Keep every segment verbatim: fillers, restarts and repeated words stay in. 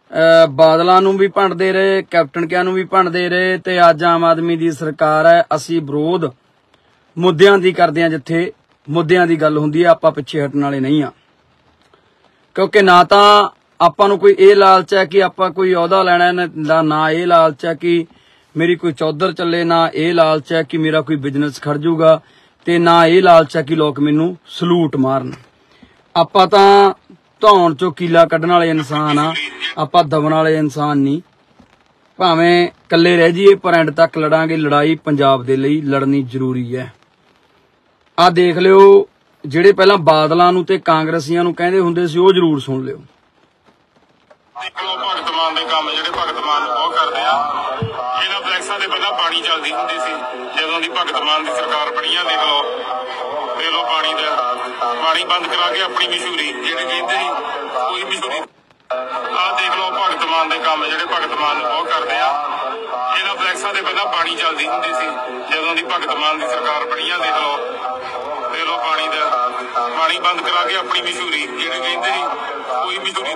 बादलों नूं भी भंडदे रहे, कैप्टन किया नूं भी भंडदे रहे, ते अज आम आदमी दी सरकार है। असीं विरोध मुद्दिआं दी करदे हां, जिथे मुद्दिआं दी गल हुंदी है आपां पिछे हटण वाले नहीं आ, क्योंकि ना तां आपां नूं कोई ये लालच है कि आपां कोई अहुदा लैणा, ना ये लालच है कि मेरी कोई चौधर चले, ना ये लालच है कि मेरा कोई बिजनेस खड़ जूगा, ते ना ये लालच है कि लोग मैनू सलूट मारन। आपां तां धौण चो कीला कड्ढण वाले इंसान आ, आपां दबण वाले इंसान नहीं। भावें कल्ले रह जाइए पर एंड तक लड़ांगे। लड़ाई पंजाब दे लई लड़नी जरूरी है। आ देख लिओ, ਜਿਹੜੇ ਪਹਿਲਾਂ ਬਾਦਲਾਂ ਨੂੰ ਤੇ ਕਾਂਗਰਸੀਆਂ ਨੂੰ ਕਹਿੰਦੇ ਹੁੰਦੇ ਸੀ ਉਹ ਜ਼ਰੂਰ ਸੁਣ ਲਿਓ। ਦੇਖੋ ਭਗਤ ਮਾਨ ਦੇ ਕੰਮ ਜਿਹੜੇ ਭਗਤ ਮਾਨ ਬਹੁਤ ਕਰਦੇ ਆ। ਇਹਨਾਂ ਫਲੈਕਸਾਂ ਦੇ ਪਹਿਲਾਂ ਪਾਣੀ ਚੱਲਦੀ ਹੁੰਦੀ ਸੀ ਜਦੋਂ ਦੀ ਭਗਤ ਮਾਨ ਦੀ ਸਰਕਾਰ ਬਣੀ ਆ। ਦੇਖ ਲਓ ਦੇਖ ਲਓ ਪਾਣੀ ਦਾ ਪਾਣੀ ਬੰਦ ਕਰਾ ਕੇ ਆਪਣੀ ਮਸ਼ਹੂਰੀ ਜਿਹੜੇ ਕਹਿੰਦੇ ਸੀ ਕੋਈ ਮਸ਼ਹੂਰੀ। ਆਹ ਦੇਖ ਲਓ ਭਗਤ ਮਾਨ ਦੇ ਕੰਮ ਜਿਹੜੇ ਭਗਤ ਮਾਨ ਬਹੁਤ ਕਰਦੇ ਆ। ਇਹਨਾਂ ਫਲੈਕਸਾਂ ਦੇ ਪਹਿਲਾਂ ਪਾਣੀ ਚੱਲਦੀ ਹੁੰਦੀ ਸੀ ਜਦੋਂ ਦੀ ਭਗਤ ਮਾਨ ਦੀ ਸਰਕਾਰ ਬਣੀ ਆ। ਦੇਖ ਲਓ ਦੇਖ ਲਓ ਪਾਣੀ ਦਾ ਪਾਣੀ ਬੰਦ ਕਰਾ ਕੇ ਆਪਣੀ ਮਸ਼ਹੂਰੀ ਜਿਹੜੇ ਕਹਿੰਦੇ ਸੀ ਕੋਈ ਮਸ਼ਹੂਰੀ।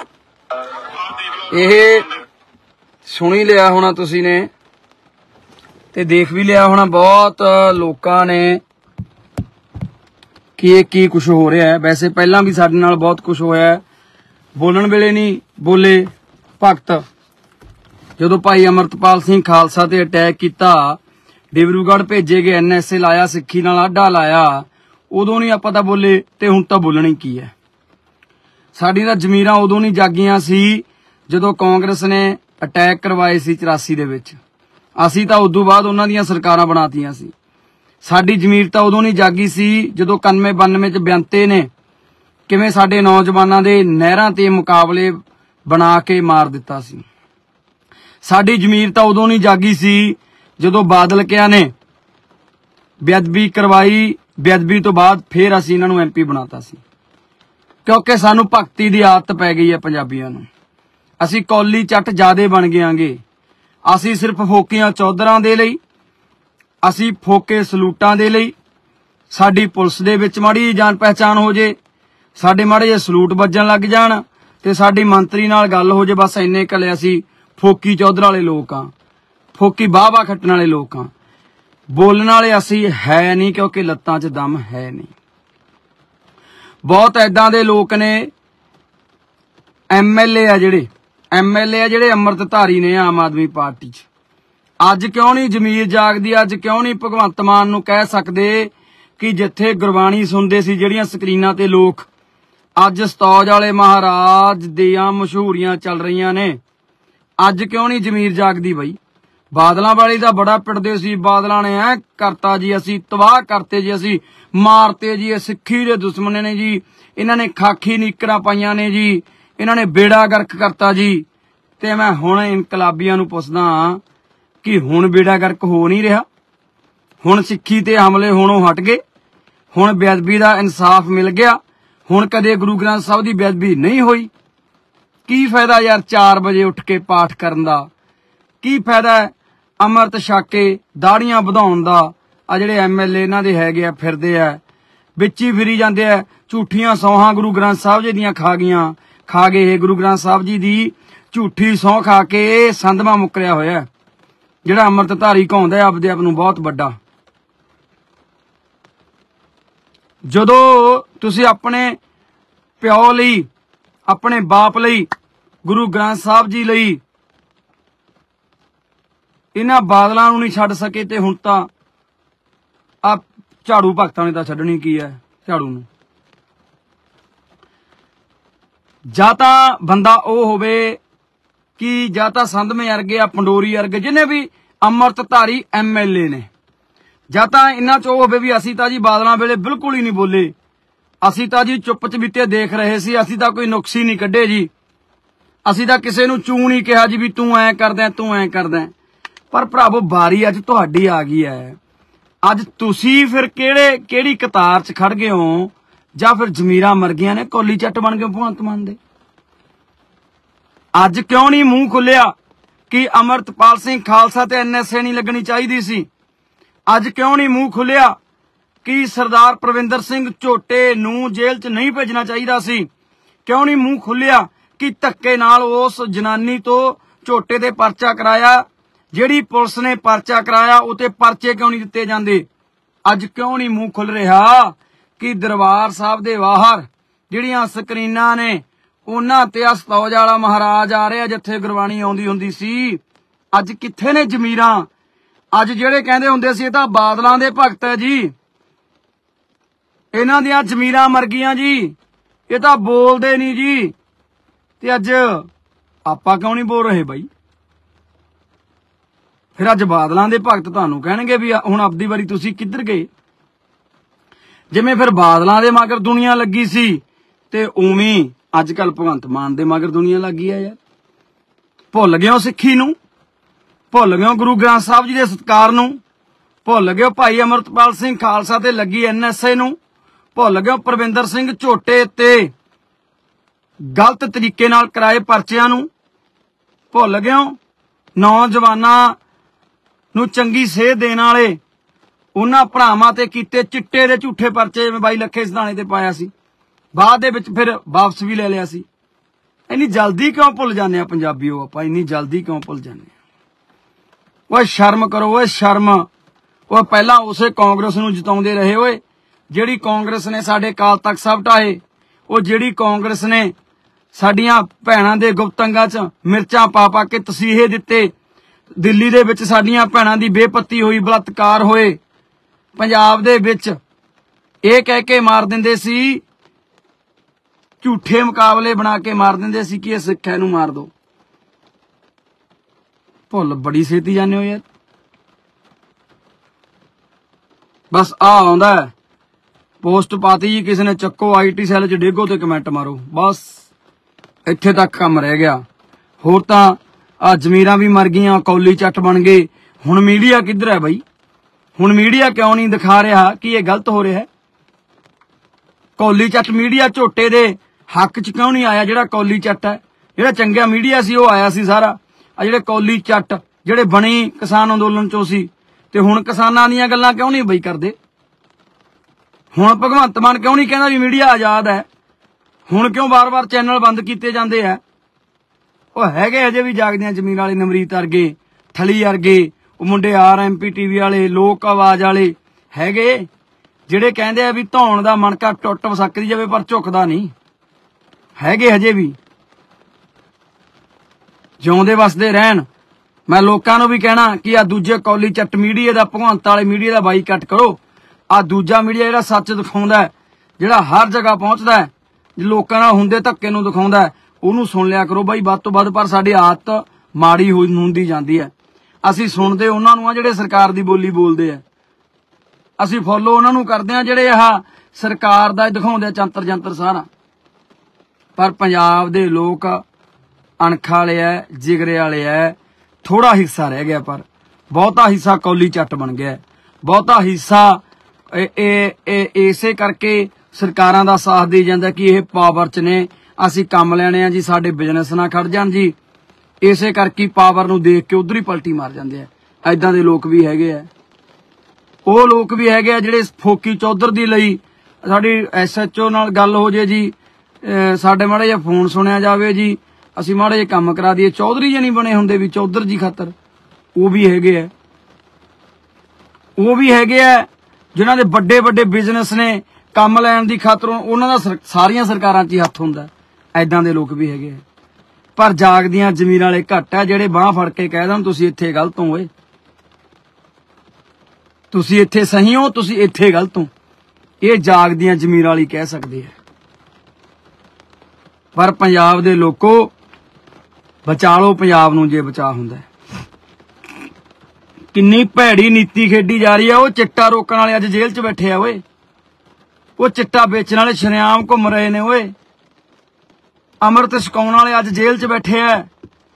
ਇਹ ਸੁਣ ਹੀ ਲਿਆ ਹੋਣਾ ਤੁਸੀਂ ਨੇ ਤੇ ਦੇਖ ਵੀ ਲਿਆ ਹੋਣਾ ਬਹੁਤ ਲੋਕਾਂ ਨੇ कि ये की कुछ हो रहा है। वैसे पहला भी साडे नाल बहुत कुछ होया है। बोलण वेले नहीं बोले भगत, जदों भाई अमरतपाल सिंह खालसा ते अटैक किया, डिब्रूगढ़ भेजे गए, एन एस ए लाया, सिक्खी नाल आडा लाया, उदों नहीं आपां तां बोले ते हुण तां बोलना ही की है। साडी तां जमीरां उदों नहीं जागियां सी जदों कांग्रेस ने अटैक करवाए सी चौरासी दे विच। असीं तां उदों बाद उन्हां दीयां सरकारां बनातीआं सी। साडी जमीर तां उदों नहीं जागी सी जदों इक्यानवे बानवे च ब्यांते ने किवें साडे नौजवानां दे नहरां ते मुकाबले बना के मार दिता सी। साडी जमीर तां उदों नहीं जागी सी जदों बादल किया ने बेअदबी करवाई, बेअदबी तो बाद फिर असीं इन्हां नूं एम पी बनाता सी, क्योंकि सानूं भगती दी आदत पै गई है पंजाबियां नूं। असीं कौली चट ज्यादे बन गयांगे। असीं सिर्फ फोकियां चौधरां दे लई, असी फोके सलूटां दे लई, साडी पुलिस दे विच माड़ी जान पहचान हो जे, साडे माड़े जे सलूट वजन लग जाण ते साडी मंत्री नाल गल हो जे, बस इन्ने कले असी फोकी चौधर वाले लोग हां, फोकी बाह बाह खट्टण वाले लोग हां। बोलण वाले असी है नहीं, क्योंकि लत्तां च दम है नहीं। बहुत ऐदां दे लोग ने एम एल ए आ जिहड़े एम एल ए आ जिहड़े अमृतधारी ने आम आदमी पार्टी च। अज क्यों नहीं जमीर जागदी, अज क्यों नहीं भगवंत मान नूं कह सकदे कि जिथे गुरबाणी सुनदे सी जिहड़ियां स्क्रीनां ते लोग, अज सतौज वाले महाराज दियां मशहूरियां चल रहीआं ने। अज क्यों नहीं जमीर जागदी बई? बादलां वाली दा बड़ा पिटदे सी, बादलां ने ऐ करता जी, असी तबाह करते जी, असी मारते जी, सिक्खी दे दुश्मन ने जी, इन्हां ने खाकी नीकरां पाईआं ने जी, इन्हां ने बेड़ा गर्क करता जी। ते मैं हुण इनकलाबियां नूं पुछदा कि हुण बेड़ा गर्क हो नहीं रहा? हुण सिक्खी ते हमले हुणों हट गए? हुण बेअदबी दा इंसाफ मिल गया? हुण कदे गुरु ग्रंथ साहिब दी बेअदबी नहीं हुई? की फायदा यार चार बजे उठ के पाठ करन दा? की फायदा अमृत छक के दाड़ियां वधाउण दा? आ जिहड़े एम एल ए इन्हां दे हैगे आ फिरदे आ विच ही फिरी जांदे आ, झूठियां सौहां गुरु ग्रंथ साहिब जी दियां खा गईयां, खा गए गुरु ग्रंथ साहिब जी दी झूठी सौं खा के संधमा मुकरिया होया। जिहड़ा अमृतधारी कहौंदा है आपदे आप नूं बहुत वड्डा। जदों तुसीं अपने प्यो लई, अपने बाप लई, गुरु ग्रंथ साहिब जी लई इन्हां बादलां नूं नहीं छड्ड सके ते हुण तां आ झाड़ू भगतां ने तां छड्डणी की है? झाड़ू नूं जां तां बंदा ओह होवे कि जां तां संधमे अर्गे आ पंडोरी अर्गे जिन्हें भी अमृतधारी एम एल ए ने, जां तां इन्हां चो होवे भी असीं तां जी बादलां वेले बिल्कुल ही नहीं बोले, असीं तां जी चुप चबीते देख रहे सी, असीं तां कोई नुक्स ही नहीं कड्ढे जी, असीं तां किसे नूं चूं नहीं कहा जी भी तूं ऐ करदा तूं ऐ करदा। पर भरावो बारी अज तुहाडी आ गई है। अज तुसीं फिर किहड़े किहड़ी कतार च खड़ गए हो, जां फिर जमीरां मर गईआं ने, कौली चट बन गए भगवंत मान दे। अज क्यों नहीं मूंह खुलिया कि अमरतपाल सिंह खालसा ते एन एस ए नहीं लगनी चाहिदी सी? अज क्यों नहीं मूंह खुलिया कि सरदार प्रविंदर सिंह झोटे नूं जेल च नहीं भेजना चाहिदा सी? क्यों नहीं मूंह खुलिया बाकी धक्के नाल उस जनानी तो झोटे ते परचा कराया। जिहड़ी पुलिस ने परचा कराया उते परचे क्यों नहीं दिते जांदे? अज क्यों नहीं मूंह खुल रहा कि दरबार साहब दे बाहर जिहड़ियां स्क्रीनां ने उन्हां ते असतौज वाला महाराज आ रहा जिथे गुरबाणी आउंदी हुंदी सी। अज कित्थे ने जमीरां? अज जिहड़े कहंदे हुंदे सी तां बादलां दे भगत है जी, इन्हां दियां जमीरां मर गईयां जी, ये तां बोलदे नहीं जी। ते अज आपां क्यों नहीं बोल रहे बई? फिर अज बादलां दे भगत तुहानूं कहणगे भी हुण अपदी वारी तुसीं किधर गए? जिवें फिर बादलां दे मगर दुनिया लगी सी ते उवें अजकल भगवंत मान दे मगर दुनिया लगी है यार। भुल गए हो सिੱਖੀ नूं, भुल गए हो गुरु ग्रंथ साहब जी दे सत्कार नूं, भुल गए हो भाई अमरतपाल सिंह खालसा ते लगी एन एस ए नूं, भुल गए हो परविंदर सिंह झोटे ते गलत तरीके नाल कराए परचियां नूं, भुल गए हो नौजवानां नूं चंगी सेध देण वाले उन्हां भरावां ते कीते चिट्टे दे झूठे परचे जिवें बाई लखे सिधाणे ते पाया सी, बाद दे विच फिर वापस भी ले लिया सी। इन्नी जल्दी क्यों भुल जाने आ पंजाबीओ? आपां इन्नी जल्दी क्यों भुल जाने? ओए शर्म करो, ओए शर्म। ओए पहला उसे कांग्रेस नूं जिताउंदे रहे ओए जिहड़ी कांग्रेस ने साडे अकाल तख्त साहब ढाए, ओ जिहड़ी कांग्रेस ने साडियां भैणां दे गुप्त अंगां च मिर्चां पा पा के तसीहे दिते, दिल्ली दे विच साडियां भैणां दी बेपत्ती होई, बलात्कार होए, पंजाब दे विच इह कह के मार दिंदे सी, झूठे मुकाबले बना के मार दिंदे सी कि इह सिੱਖ नूं मार दो। भुल बड़ी छेती जाने हो यार। बस आ आउंदा पोस्ट पाती जी किसी ने, चक्को आई टी सैल च डेगो ते कमेंट मारो, बस इत्थे तक काम रह गया। होर तां आ जमीरां भी मर गईयां, कौली चट बन गए। हुण मीडिया किधर है बई? हुण मीडिया क्यों नहीं दिखा रहा कि यह गलत हो रहा है? कौली चट मीडिया झोटे दे हक च क्यों नहीं आया? जिहड़ा कौली चट है, जिहड़ा चंगा मीडिया सी वो आया सी सारा। आ जिहड़े कौली चट जिहड़े बणी किसान अंदोलन चों सी ते हुण किसानां दीयां गल्लां क्यों नहीं बई करदे? हुण भगवंत मान क्यों नहीं कहंदा भी मीडिया आजाद है? हुण क्यों बार बार चैनल बंद कीते जांदे है? ਉਹ ਹੈਗੇ ਅਜੇ ਵੀ ਜਾਗਦੀਆਂ ਜ਼ਮੀਨ ਵਾਲੇ, ਨਮਰੀਤ ਵਰਗੇ, ਥਲੀ ਵਰਗੇ, ਉਹ ਮੁੰਡੇ ਆਰ ਐਮ ਪੀ ਟੀਵੀ ਵਾਲੇ, ਲੋਕ ਆਵਾਜ਼ ਵਾਲੇ ਹੈਗੇ ਜਿਹੜੇ ਕਹਿੰਦੇ ਆ ਵੀ ਧੌਣ ਦਾ ਮਣਕਾ ਟੁੱਟ ਸਕਦੀ ਜਾਵੇ ਪਰ ਝੁਕਦਾ ਨਹੀਂ। ਹੈਗੇ ਹਜੇ ਵੀ, ਜਿਉਂਦੇ ਵਸਦੇ ਰਹਿਣ। ਮੈਂ ਲੋਕਾਂ ਨੂੰ ਵੀ ਕਹਿਣਾ ਕਿ ਆ ਦੂਜੇ ਕੌਲੀ ਚੱਟ ਮੀਡੀਆ ਦਾ, ਭਗਵੰਤ ਵਾਲੇ ਮੀਡੀਆ ਦਾ ਬਾਈਕਾਟ ਕਰੋ। ਆ ਦੂਜਾ ਮੀਡੀਆ ਜਿਹੜਾ ਸੱਚ ਦਿਖਾਉਂਦਾ, ਜਿਹੜਾ ਹਰ ਜਗ੍ਹਾ ਪਹੁੰਚਦਾ, ਲੋਕਾਂ ਨਾਲ ਹੁੰਦੇ ਧੱਕੇ ਨੂੰ ਦਿਖਾਉਂਦਾ, ਉਹਨੂੰ ਸੁਣ ਲਿਆ ਕਰੋ ਬਾਈ ਵੱਧ ਤੋਂ ਵੱਧ। ਪਰ ਸਾਡੀ ਆਦਤ ਮਾੜੀ ਹੋਈ ਹੁੰਦੀ ਜਾਂਦੀ ਹੈ। ਅਸੀਂ ਸੁਣਦੇ ਉਹਨਾਂ ਨੂੰ ਆ ਜਿਹੜੇ ਸਰਕਾਰ ਦੀ ਬੋਲੀ ਬੋਲਦੇ ਆ, ਅਸੀਂ ਫੋਲੋ ਉਹਨਾਂ ਨੂੰ ਕਰਦੇ ਆ ਜਿਹੜੇ ਆਹ ਸਰਕਾਰ ਦਾ ਦਿਖਾਉਂਦੇ ਚੰਤਰ ਜੰਤਰ ਸਾਰਾ। ਪਰ ਪੰਜਾਬ ਦੇ ਲੋਕ ਅਣਖ ਵਾਲੇ ਐ, ਜਿਗਰੇ ਵਾਲੇ ਐ। ਥੋੜਾ ਹਿੱਸਾ ਰਹਿ ਗਿਆ ਪਰ ਬਹੁਤਾ ਹਿੱਸਾ ਕੌਲੀ ਚੱਟ ਬਣ ਗਿਆ। ਬਹੁਤਾ ਹਿੱਸਾ ਇਹ ਇਸੇ ਕਰਕੇ ਸਰਕਾਰਾਂ ਦਾ ਸਾਥ ਦੇ ਜਾਂਦਾ ਕਿ ਇਹ ਪਾਵਰ 'ਚ ਨੇ, ਅਸੀਂ ਕੰਮ ਲੈਣੇ ਆ ਜੀ, ਸਾਡੇ ਬਿਜ਼ਨਸ ਨਾ ਖੜ ਜਾਣ ਜੀ। ਇਸੇ ਕਰਕੇ ਪਾਵਰ ਨੂੰ ਦੇਖ ਕੇ ਉਧਰ ਹੀ ਪਲਟੀ ਮਾਰ ਜਾਂਦੇ ਆ। ਐਦਾਂ ਦੇ ਲੋਕ ਵੀ ਹੈਗੇ ਆ। ਉਹ ਲੋਕ ਵੀ ਹੈਗੇ ਆ ਜਿਹੜੇ ਫੋਕੀ ਚੌਧਰ ਦੀ ਲਈ ਸਾਡੀ ਐਸ ਐਚ ਓ ਨਾਲ ਗੱਲ ਹੋ ਜੇ ਜੀ, ਸਾਡੇ ਮਾੜਾ ਜਿਹਾ ਫੋਨ ਸੁਣਿਆ ਜਾਵੇ ਜੀ, ਅਸੀਂ ਮਾੜਾ ਜਿਹਾ ਕੰਮ ਕਰਾ ਦਈਏ। ਚੌਧਰੀ ਜੀ ਨਹੀਂ ਬਣੇ ਹੁੰਦੇ ਵੀ ਚੌਧਰ ਜੀ ਖਾਤਰ। ਉਹ ਵੀ ਹੈਗੇ ਆ, ਉਹ ਵੀ ਹੈਗੇ ਆ ਜਿਨ੍ਹਾਂ ਦੇ ਵੱਡੇ ਵੱਡੇ ਬਿਜ਼ਨਸ ਨੇ, ਕੰਮ ਲੈਣ ਦੀ ਖਾਤਰ ਉਹਨਾਂ ਦਾ ਸਾਰੀਆਂ ਸਰਕਾਰਾਂ 'ਚ ਹੀ ਹੱਥ ਹੁੰਦਾ। ਐਦਾਂ ਦੇ ਲੋਕ ਵੀ ਹੈਗੇ ਆ। ਪਰ ਜਾਗਦੀਆਂ ਜ਼ਮੀਰਾਂ ਵਾਲੇ ਘੱਟ ਆ ਜਿਹੜੇ ਬਾਂਹ ਫੜ ਕੇ ਕਹਿ ਦੇਣ ਤੁਸੀਂ ਇੱਥੇ ਗਲਤ ਹੋ, ਓਏ ਤੁਸੀਂ ਇੱਥੇ ਸਹੀ ਹੋ, ਤੁਸੀਂ ਇੱਥੇ ਗਲਤ ਹੋ। ਇਹ ਜਾਗਦੀਆਂ ਜ਼ਮੀਰਾਂ ਵਾਲੀ ਕਹਿ ਸਕਦੇ ਆ। ਪਰ ਪੰਜਾਬ ਦੇ ਲੋਕੋ ਬਚਾ ਲਓ ਪੰਜਾਬ ਨੂੰ ਜੇ ਬਚਾ ਹੁੰਦਾ। ਕਿੰਨੀ ਭੈੜੀ ਨੀਤੀ ਖੇਡੀ ਜਾ ਰਹੀ ਆ। ਉਹ ਚਿੱਟਾ ਰੋਕਣ ਵਾਲੇ ਅੱਜ ਜੇਲ੍ਹ 'ਚ ਬੈਠੇ ਆ ਓਏ। ਉਹ ਚਿੱਟਾ ਵੇਚਣ ਵਾਲੇ ਸ਼ਰੇਆਮ ਘੁੰਮ ਰਹੇ ਨੇ ਓਏ। ਅੰਮ੍ਰਿਤ ਛਕਾਉਣ ਵਾਲੇ ਅੱਜ ਜੇਲ੍ਹ 'ਚ ਬੈਠੇ ਆ।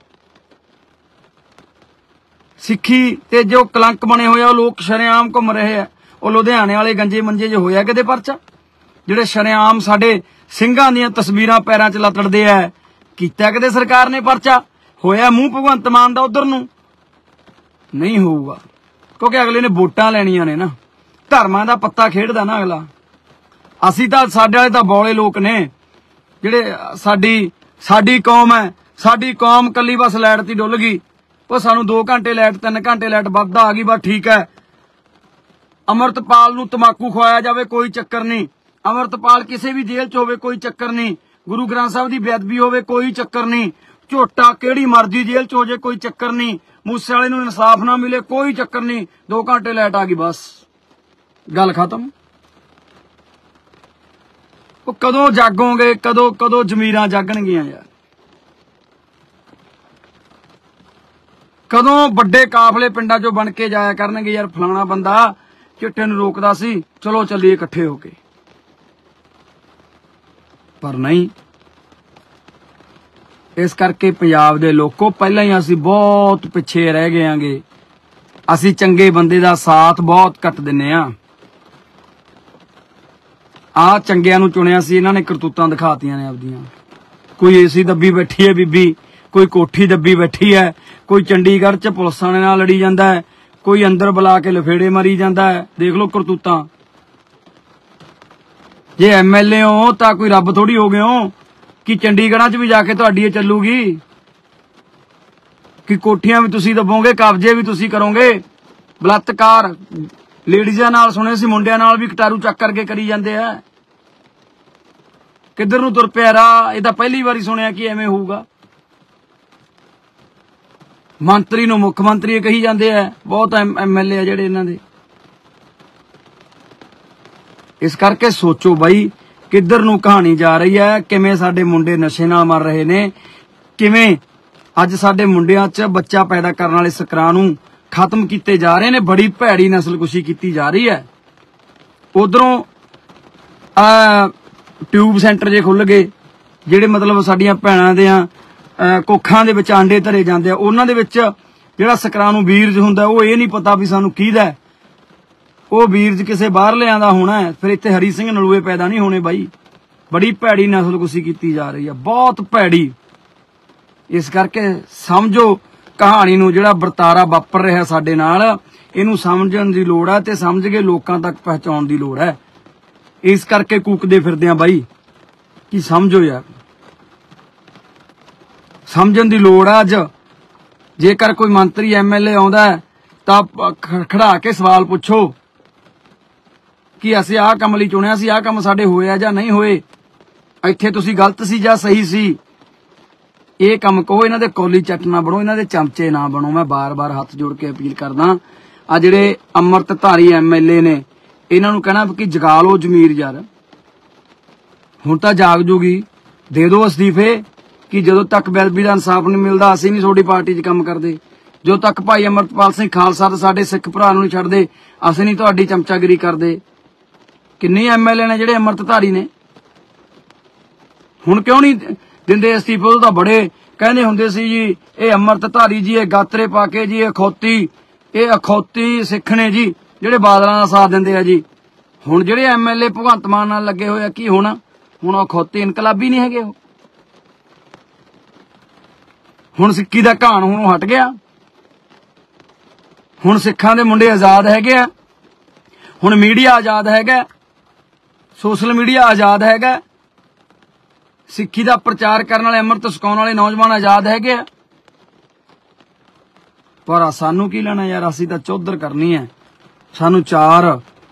ਸਿੱਖੀ ਤੇ ਜੋ ਕਲੰਕ ਬਣੇ ਹੋਏ ਆ ਉਹ ਲੋਕ ਸ਼ਰੇਆਮ ਘੁੰਮ ਰਹੇ ਆ। ਉਹ ਲੁਧਿਆਣੇ ਵਾਲੇ ਗੰਜੇ ਮੰਜੇ 'ਚ ਹੋਇਆ ਕਿਤੇ ਪਰਚਾ? ਜਿਹੜੇ ਸ਼ਰੇਆਮ ਸਾਡੇ ਸਿੰਘਾਂ ਦੀਆਂ ਤਸਵੀਰਾਂ ਪੈਰਾਂ 'ਚ ਲਤੜਦੇ ਆ, ਕੀਤਾ ਕਿਤੇ ਸਰਕਾਰ ਨੇ ਪਰਚਾ? ਹੋਇਆ ਮੂੰਹ ਭਗਵੰਤ ਮਾਨ ਦਾ ਉਧਰ ਨੂੰ? ਨਹੀਂ ਹੋਊਗਾ, ਕਿਉਂਕਿ ਅਗਲੇ ਨੇ ਵੋਟਾਂ ਲੈਣੀਆਂ ਨੇ ਨਾ। ਧਰਮਾਂ ਦਾ ਪੱਤਾ ਖੇਡਦਾ ਨਾ ਅਗਲਾ। ਅਸੀਂ ਤਾਂ ਸਾਡੇ ਵਾਲੇ ਤਾਂ ਬੌਲੇ ਲੋਕ ਨੇ ਜਿਹੜੇ ਸਾਡੀ साडी कौम है, साडी कौम कली बस लाइट ती डुल गई। वो सानू दो घंटे लाइट तीन घंटे लाइट वध आ गई, बस ठीक है। अमृतपाल नू तमाकू खवाया जावे कोई चक्कर नहीं, अमृतपाल किसी भी जेल च होवे कोई चक्कर नहीं, गुरु ग्रंथ साहब की बेअदबी होवे कोई चक्कर नहीं, झोटा केड़ी मर्जी जेल च हो जाए कोई चक्कर नहीं, मूसे वाले नू इंसाफ ना मिले कोई चक्कर नहीं, दो घंटे लाइट आ गई बस गल खत्म। वो कदों जागोगे, कदों कदों जमीरां जागणगियां यार, कदों बड़े काफले पिंडां चों बन के जाया करनगे यार। फलाना बंदा चिट्टे नूं रोकदा सी, चलो चलिए इकट्ठे होके, पर नहीं। इस करके पंजाब दे लोगों पहले ही असीं बहुत पिछे रह गए आंगे, असीं चंगे बंदे दा साथ बहुत घट दिन्ने आ। आ चंगियां नूं चुनिया सी, इन्हां ने करतूतां दिखातियां ने आपदियां। कोई एसी दब्बी बैठी है बीबी, कोई कोठी दब्बी बैठी है, कोई चंडीगढ़ च पुलिसां ने नाल लड़ी जांदा है, कोई अंदर बुला के लफेड़े मरी जांदा है। देख लो करतूतां। जे एम एल ए हो तां कोई रब थोड़ी हो गए हो कि चंडीगढ़ च भी जाके तुहाडी चलूगी, कि कोठियां भी तुसीं दबोगे, कब्जे भी तुसीं करोगे, बलात्कार लेडीज़ां नाल सुने सी, मुंडियां नाल भी कटारू चक करके करी जांदे आ। किधर नूं तुर पिया राह, ये तां पहली वारी सुनिया कि एवें होऊगा। मंत्री नूं मुख मंत्री कही जांदे आ, बहुत एम एल ए जिहड़े इन्हां दे। इस करके सोचो बई किधर नूं कहानी जा रही है, किवें साडे मुंडे नशे नाल मर रहे ने, किवें अज साडे मुंडियां च बच्चा पैदा करने वाले सकरां नूं खत्म कीते जा रहे ने, बड़ी भैड़ी नस्लकुशी की जा रही है। उधरों ट्यूब सेंटर जे खुल गए, जिहड़े मतलब साडियां भैणां दियां कोखां दे विच आंडे धरे जांदे आ, उन्हां दे विच जिहड़ा सकरां नूं बीरज हुंदा ओह इह नहीं पता भी सानूं किहदा है, ਉਹ ਵੀਰਜ ਕਿਸੇ ਬਾਹਰਲਿਆਂ ਦਾ ਹੋਣਾ ਹੈ। ਫਿਰ ਇੱਥੇ ਹਰੀ ਸਿੰਘ ਨਲੂਏ ਪੈਦਾ ਨਹੀਂ ਹੋਣੇ ਬਾਈ। ਬੜੀ ਭੈੜੀ ਨਸਲਕੁਸ਼ੀ ਕੀਤੀ ਜਾ ਰਹੀ ਹੈ, ਬਹੁਤ ਭੈੜੀ। ਇਸ ਕਰਕੇ ਸਮਝੋ ਕਹਾਣੀ ਨੂੰ, ਜਿਹੜਾ ਵਰਤਾਰਾ ਵਾਪਰ ਰਿਹਾ ਸਾਡੇ ਨਾਲ, ਇਹਨੂੰ ਸਮਝਣ ਦੀ ਲੋੜ ਹੈ ਤੇ ਸਮਝ ਕੇ ਲੋਕਾਂ ਤੱਕ ਪਹੁੰਚਾਉਣ ਦੀ ਲੋੜ ਹੈ। ਇਸ ਕਰਕੇ ਕੂਕਦੇ ਫਿਰਦੇ ਆ ਬਾਈ ਕਿ ਸਮਝੋ ਯਾਰ, ਸਮਝਣ ਦੀ ਲੋੜ ਹੈ। ਅੱਜ ਜੇਕਰ ਕੋਈ ਮੰਤਰੀ ਐਮ ਐਲ ਏ ਆਉਂਦਾ ਤਾਂ ਖੜਾ ਕੇ ਸਵਾਲ ਪੁੱਛੋ कि असीं आह काम लई चुनिया सी, आह काम साडे होए जां नहीं होए, इत्थे तुसीं गलत सी जां सही सी। ये काम कहो, इन्हां दे कौली चट ना बनो, इन्हां दे चमचे ना बनो। मैं बार बार हथ जोड़ के अपील करदा, आ जिहड़े अमृतधारी एम एल ए ने, इन्हां नूं कहना कि जगा लो जमीर यार, हुण तां जाग जूगी, दे दो अस्तीफे कि जदों तक बेअदबी दा इंसाफ नहीं मिलदा असीं नहीं तुहाडी पार्टी च काम करदे। जो तक भाई अमृतपाल सिंह खालसा ते साडे सिख भरा नूं नहीं छड्डदे, असीं नहीं तुहाडी चमचागिरी करदे। किन्ने एम एल ए ने जिहड़े अमृतधारी ने, हुण क्यों नहीं दिंदे अस्तीफे? उदों तां बड़े कहंदे हुंदे सी जी ये अमृतधारी जी, ये गात्रे पा के जी, ये अखौती, ये अखौती सिख ने जी जिहड़े बादलां दा साथ दिंदे आ जी। हुण जिहड़े एम एल ए भगवंत मान नाल लगे होए आ, की होना? हुण अखौती इनकलाबी नहीं हैगे, हुण सिक्की दा घाण हुण हट गया, हुण सिखां दे मुंडे आजाद हैगे आ, हुण मीडिया आजाद हैगा, सोशल मीडिया आजाद हैगा, सिक्खी दा प्रचार करने वाले अमृत छकाउण वाले नौजवान आजाद हैगे। पर सानू की लेना यार, असीं तां चौधर करनी है। सानू चार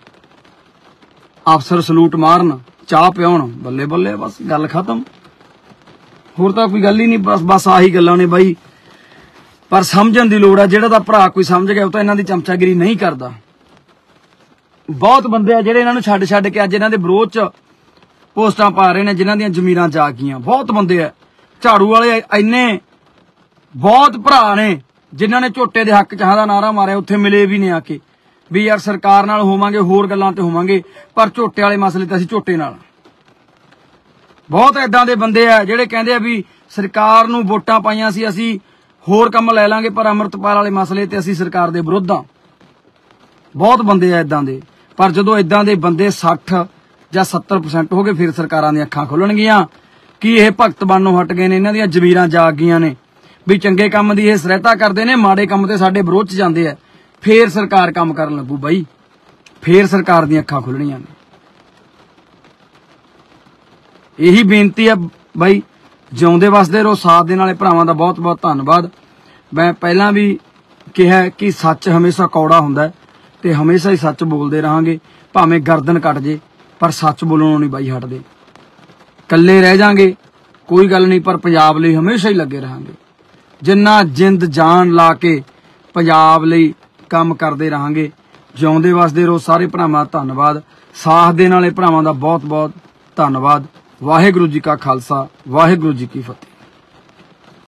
अफसर सलूट मारन, चाह पियाउण, बल्ले बल्ले, बस गल खत्म। होर तां कोई गल ही नहीं, बस बस आही गल्लां ने बाई। पर समझण दी लोड़ है, जिहड़ा तां भरा कोई समझ गया ਉਹ ਤਾਂ ਇਹਨਾਂ ਦੀ ਚਮਚਾगिरी नहीं करदा। बहुत बंदे आ जिहड़े इन्हां नूं छड्ड छड्ड के अज इन्हां दे विरोध च पोस्टां पा रहे ने, जिन्हां दीयां जमीरां जा गईयां। बहुत बंदे आ झाड़ू वाले, इन्ने बहुत भरा ने जिन्हां ने झोटे दे हक च हां दा नारा मारिया, उत्थे मिले भी ने आके भी यार सरकार नाल होवांगे, होर गल्लां ते होवांगे, पर झोटे वाले मसले ते असीं झोटे नाल। बहुत इदां दे बंदे आ जिहड़े कहंदे आ भी सरकार नूं वोटां पाईयां सी, असीं होर काम लै लांगे, पर अमृतपाल वाले मसले ते असीं सरकार दे विरुद्ध आ। बहुत बंदे आ इदां दे, पर जदों इदां दे बंदे साठ जां सत्तर परसेंट हो गए, फिर सरकारां दी अखां खुलणगीਆਂ कि यह भगत बनों हट गए ने, इन्हां दीयां जमीरां जाग गईयां ने, भी चंगे काम दी ये सराहता करते ने, माड़े काम ते साडे विरोध च जांदे आ। फिर सरकार काम करन लगू बई, फिर सरकार दी अखां खुलणीਆਂ ने। यही बेनती है बई, ਜਿਉਂਦੇ ਵਸਦੇ ਰਹੋ। ਸਾਥ ਦੇਣ ਵਾਲੇ ਭਰਾਵਾਂ ਦਾ ਬਹੁਤ ਬਹੁਤ ਧੰਨਵਾਦ। ਮੈਂ ਪਹਿਲਾਂ ਵੀ ਕਿਹਾ ਕਿ ਸੱਚ ਹਮੇਸ਼ਾ ਕੌੜਾ ਹੁੰਦਾ ਤੇ ਹਮੇਸ਼ਾ ਹੀ ਸੱਚ ਬੋਲਦੇ ਰਹਾਂਗੇ, ਭਾਵੇਂ ਗਰਦਨ ਕੱਟ ਜੇ ਪਰ ਸੱਚ ਬੋਲਣੋਂ ਨਹੀਂ ਬਾਈ ਹਟਦੇ। ਇਕੱਲੇ ਰਹਿ ਜਾਾਂਗੇ ਕੋਈ ਗੱਲ ਨਹੀਂ, ਪਰ ਪੰਜਾਬ ਲਈ ਹਮੇਸ਼ਾ ਹੀ ਲੱਗੇ ਰਹਾਂਗੇ। ਜਿੰਨਾ ਜਿੰਦ ਜਾਨ ਲਾ ਕੇ ਪੰਜਾਬ ਲਈ ਕੰਮ ਕਰਦੇ ਰਹਾਂਗੇ। ਜਿਉਂਦੇ ਵਸਦੇ ਰਹੋ ਸਾਰੇ ਭਰਾਵਾਂ ਦਾ ਧੰਨਵਾਦ। ਸਾਥ ਦੇਣ ਵਾਲੇ ਭਰਾਵਾਂ ਦਾ ਬਹੁਤ ਬਹੁਤ ਧੰਨਵਾਦ। ਵਾਹਿਗੁਰੂ ਜੀ ਕਾ ਖਾਲਸਾ, ਵਾਹਿਗੁਰੂ ਜੀ ਕੀ ਫਤਿਹ।